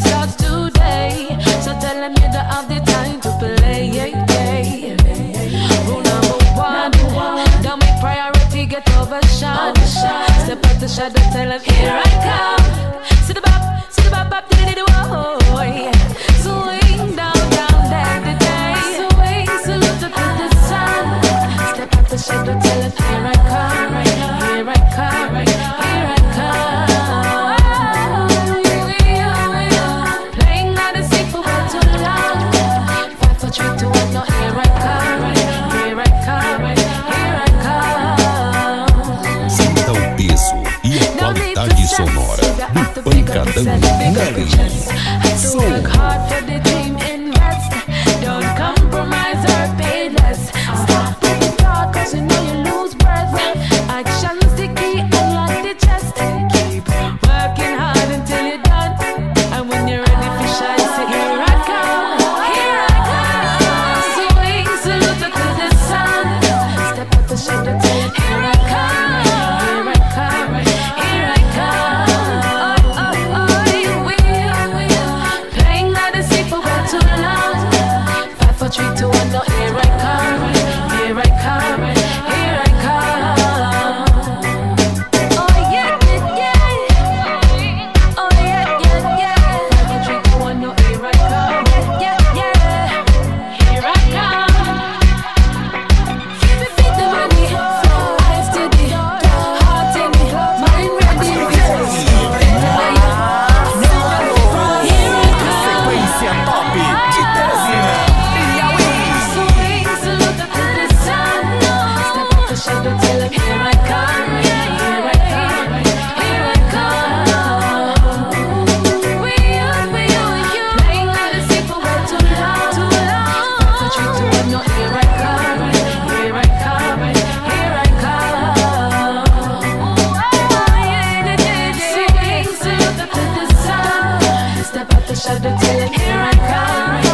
starts today. So tell them you don't have the time to play. Rule number one, don't make priority get overshot. Step out the shadow, tell them here I come. See the bop, bop, diddy do boy. Swing down, there today. Swing, salute to the sun. Step out the shadow, tell them here I come. Here I come, here I come. Playing on the sea for way too long. 5, 4, 3, 2, 1, no, here I come. Here I come, here I come. Sinta o peso e a qualidade sonora do pancadão Melo. So work hard for the team, invest. Don't compromise or pay less. Stop the talk, cause you know you lose breath. Action's the key, unlock the chest. Keep working hard until you're done. And when you're ready for shine, say here I come. Here I come. Swing, salute to the sun. Step out the shadow, tell it here I come. Here I come, here I come. Playing by the sea for way too long. 5, 4, 3, 2, 1, no, here I come. Here I come, here I come. Oh yeah, yeah. Oh yeah, yeah. 5, 4, 3, 2, 1, no, here I come. Yeah. Here I come. Keep it beat the money. Eyes steady, heart in me, mind ready. Sequência top de Teresina. Swing, salute to the sun. Step out the shadow, tell them here I come. Here I come, here I come. We you. Playing on the sea for way too long. 5, 4, 3, 2, 1, no, here I come. Here I come, here I come. Swing, salute to the sun. Step out the shadow, tell them here I come.